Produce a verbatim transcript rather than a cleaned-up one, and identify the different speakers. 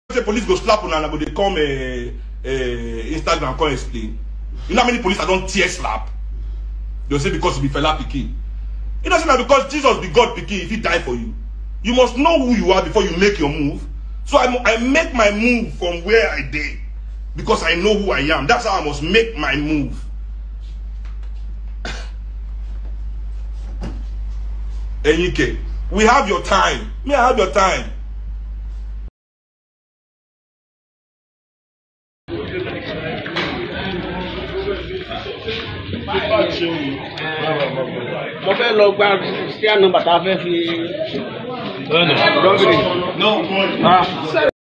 Speaker 1: say police go slap on and go they come a uh, uh, Instagram come explain. You know how many police I don't tear slap? They'll say because you be fella pikin. It doesn't matter because Jesus be God pikin if he die for you. You must know who you are before you make your move. So I, I make my move from where I did because I know who I am. That's how I must make my move. Enyike, we have your time. Me, I have your time.
Speaker 2: Mo fẹ́ lọ gba sí àná bàtà fẹ́ fi. No.